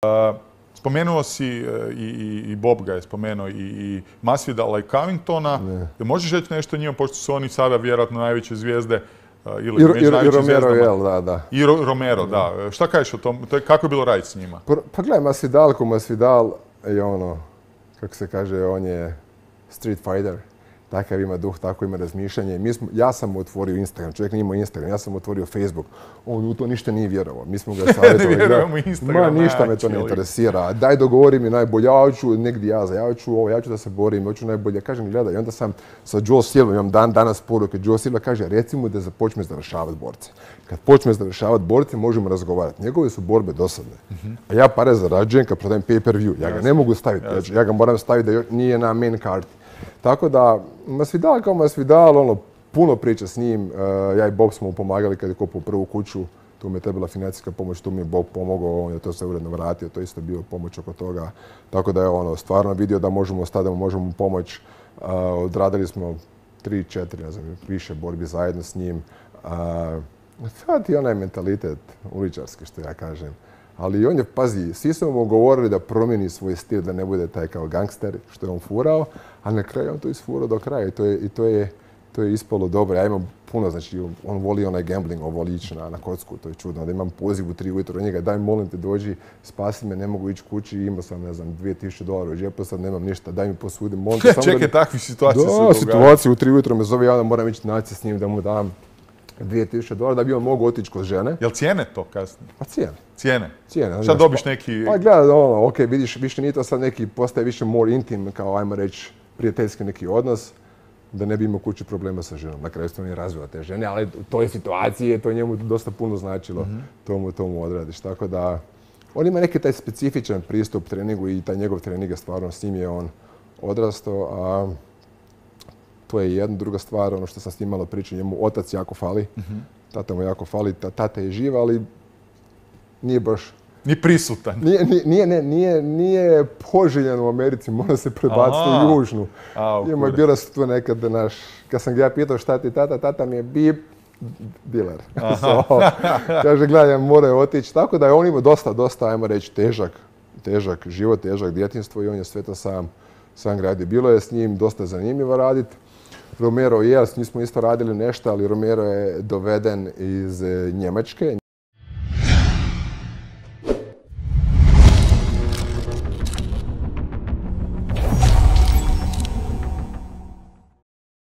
Spomenuo si i Bob ga je spomenuo i Masvidala i Covingtona. Možeš reći nešto o njima, pošto su oni sada vjerojatno najveće zvijezde ili među najvećim zvijezdama. Da. I Romero, da. Šta kažeš o tom? Kako je bilo raditi s njima? Pa gledaj, Masvidal je ono, kako se kaže, on je street fighter. Takav ima duh, tako ima razmišljanje. Ja sam mu otvorio Instagram, čovjek nije imao Instagram, ja sam mu otvorio Facebook. On u to ništa nije vjerovao. Mi smo ga savjetovali. Ne vjerujemo Instagram. Ma ništa me to ne interesira. Daj dogovori mi najbolje, ja hoću negdje ja ću da se borim, hoću najbolje. Kažem, gledaj, i onda sam sa Joe Silva, imam danas poruke, Joe Silva kaže, reci mu da započne završavati borce. Kad počne završavati borce, možemo razgovarati. Njegove su borbe dosadne. A ja pare zarađujem kad prodajem pay-per-view. Ja ga ne mogu staviti, ja ga moram staviti da nije na main card. Tako da, Masvidal kao Masvidal, puno priča s njim. Ja i Bob smo mu pomagali kad je kupio prvu kuću. Tu mi je trebala financijska pomoć, tu mi je Bob pomogao, on je to se uredno vratio, to isto bio pomoć oko toga. Tako da je stvarno vidio da možemo stati, da možemo mu pomoći. Odradili smo 3-4, ne znam, više borbi zajedno s njim. Sad i onaj mentalitet uličarski, što ja kažem. Ali on je, pazi, svi smo mu govorili da promijeni svoj stil, da ne bude taj kao gangster, što je on furao, ali na kraju on to isfurao do kraja i to je ispalo dobro. Ja imam puno, znači, on voli onaj gambling, on voli ići na kocku, to je čudno. Da imam poziv u 3 ujutro od njega, daj molim te dođi, spasi me, ne mogu ići kući, imao sam, ne znam, $2000 u džepu, sad nemam ništa, daj mi posudi, molim te. Čekaj, takve situacije se događaju. Da, situacije u 3 ujutro me zove, ja moram ići naći s njim da mu dam $2000 da bi on mogao otići kod žene. Jel cijene to kasnije? Pa cijene. Cijene? Šta dobiš neki... Pa gledaj, ok, vidiš, više nije to sad neki, postaje više more intim, kao ajmo reći, prijateljski neki odnos, da ne bi imao kući problema sa ženom. Na kraju se on je razvila te žene, ali u toj situaciji to njemu dosta puno značilo, to mu odradiš. Tako da, on ima neki taj specifičan pristup treningu i taj njegov trening je stvarno, s njim je on odrastao, a to je jedna. Druga stvar, ono što sam s njim malo pričao, njemu otac jako fali, tata mu jako fali, tata je živ, ali nije baš... Ni prisutan. Nije poželjen u Americi, mora se prebaciti u južnu. Njemu je bila tu nekad, kad sam ga ja pitao šta ti tata mi je bip, diler. Kaže, gledaj, moraju otići. Tako da je on imao dosta, ajmo reći, težak život, težak djetinjstvo i on je sve to sam gradio. Bilo je s njim dosta zanimljivo raditi. Romero je, s njim smo isto radili nešto, ali Romero je doveden iz Njemačke.